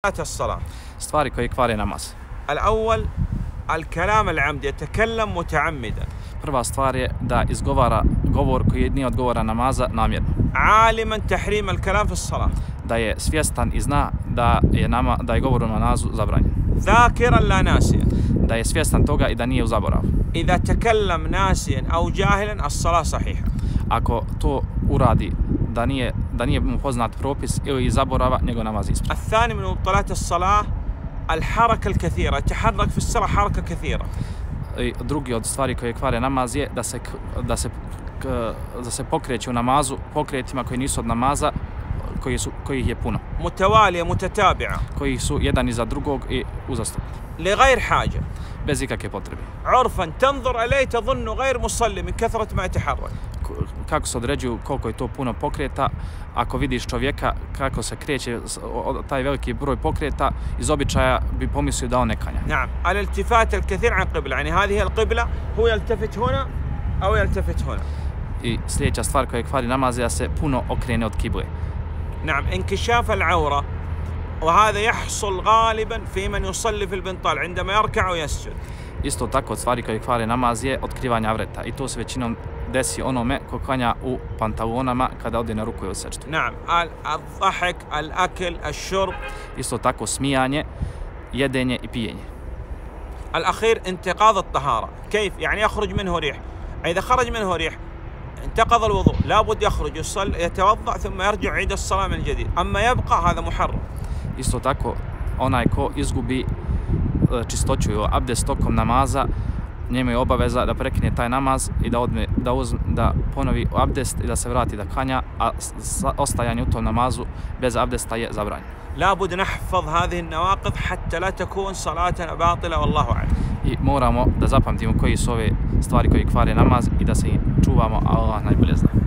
الصلاة stvari koje kvare namaz. الأول الكلام العمد يتكلم متعمدا. Prva stvar je da izgovara govor koji nije od govora namaza namjerno. عالما تحريم الكلام في الصلاة. Da je svjestan i zna da je govor u namazu zabranjen. ذاكرا لا ناسيا. Da je svjestan toga i da nije u zaboravu. إذا تكلم ناسيا أو جاهلا الصلاة صحيحة. Ako to uradi da nije mu poznat propis ili iz zaborava, njegov namaz ispravan. الثاني من مبطلات الصلاة الحركة الكثيرة، يتحرك في الصلاة حركة كثيرة. Drugi od stvari koje kvare namaz je da se pokreće u namazu pokretima koji nisu od namaza, kojih je puno. متوالية متتابعة. Koji su jedan iza drugog i uzastopni. لغير حاجة. Bez ikakve potrebe. عرفا تنظر إليه تظن غير مصلي من كثرة ما يتحرك. Kako se određuju koliko je to puno pokreta, ako vidiš čovjeka kako se kreće taj veliki broj pokreta, iz običaja bi pomislio da on ne klanja. نعم، الالتفات الكثير عن قبلة، يعني هذه القبلة هو يلتفت هنا أو يلتفت هنا. I sljedeća stvar koja kvari namaz je da se puno okrene od kible. نعم، انكشاف العورة، وهذا يحصل غالبا في من يصلي في البنطال عندما يركع ويسجد. Isto tako od stvari koje kvare namaz je otkrivanje avreta i to se većinom desi onome ko klanja u pantalonama kada ode na ruku ili sećtu. نعم، الضحك، الأكل، الشرب. Isto tako smijanje, jedenje i pijenje. الأخير انتقاض الطهارة، كيف؟ يعني يخرج منه ريح، إذا خرج منه ريح انتقض الوضوء، لابد يخرج يصلي يتوضأ ثم يرجع يعيد الصلاة من جديد، أما يبقى هذا محرم. Isto tako onaj ko izgubi čistoću ili abdest tokom namaza, njemu je obaveza da prekine taj namaz i da ponovi abdest i da se vrati da klanja, a ostajanje u tom namazu bez abdesta je zabranjeno. لابد نحفظ هذه النواقض حتى لا تكون صلاتنا باطلة والله أعلم. I moramo da zapamtimo koji su ove stvari koji kvare namaz i da se čuvamo, a Allah najbolje zna.